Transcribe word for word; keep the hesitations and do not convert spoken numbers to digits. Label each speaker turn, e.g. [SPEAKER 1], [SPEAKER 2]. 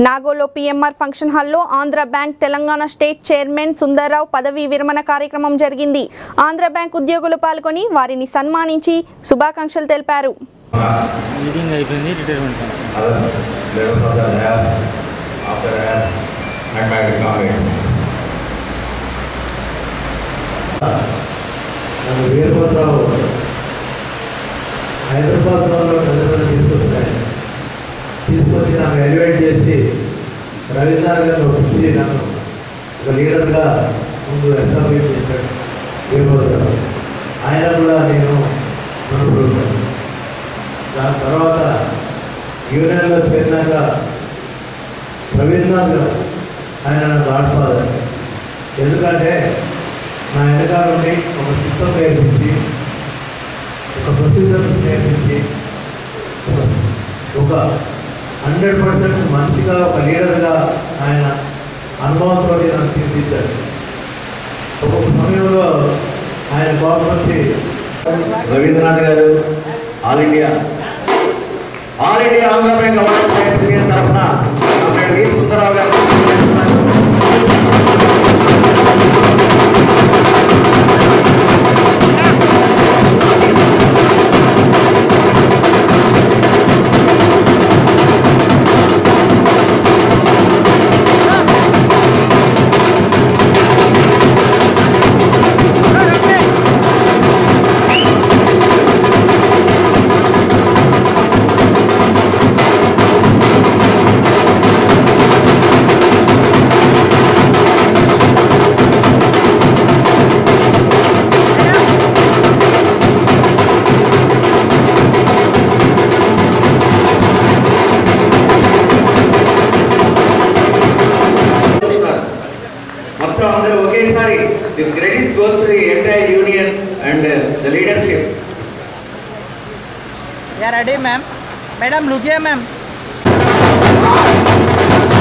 [SPEAKER 1] నాగోలో PMR function హాల్లో Andhra bank Telangana state chairman Sundarrao పదవీ విరమణ కార్యక్రమం జరిగింది. ఆంధ్ర బ్యాంక్ ఉద్యోగులు పాల్గొని వారిని సన్మానించి శుభాకాంక్షలు తెలిపారు.
[SPEAKER 2] హైదరాబాద్లో ప్రజలను తీసుకొచ్చాయి తీసుకొచ్చి నన్ను ఎలివేట్ చేసి రవీంద్రనాథ్ గారిని ఒప్పించి నన్ను ఒక లీడర్గా ముందు ఎస్టాబ్లిష్ చేశాడు వీరభద్రరావు. ఆయన కూడా నేను అనుకుంటాను. దాని తర్వాత యూనియన్లో చేరినాక రవీంద్రనాథ్ గారు ఆయన నా గాడ్ ఫాదర్. ఎందుకంటే నా వెనకాల నుండి ఒక సిస్టమ్ నేర్పించి ఒక ప్రొసీజర్ నేర్పించి ఒక హండ్రెడ్ పర్సెంట్ మంచిగా ఒక లీడర్గా ఆయన అనుభవంతో నన్ను తీర్చిదిద్దారు. ఒక్కొక్క సమయంలో ఆయన గవర్నమెంట్ రవీంద్రనాథ్ గారు all India all India Andhra bank award తరఫున వి సుందరరావు గారు the credit goes to the entire union and uh, the leadership.
[SPEAKER 3] Yeah, ready, ma'am. Madam, look here, ma'am.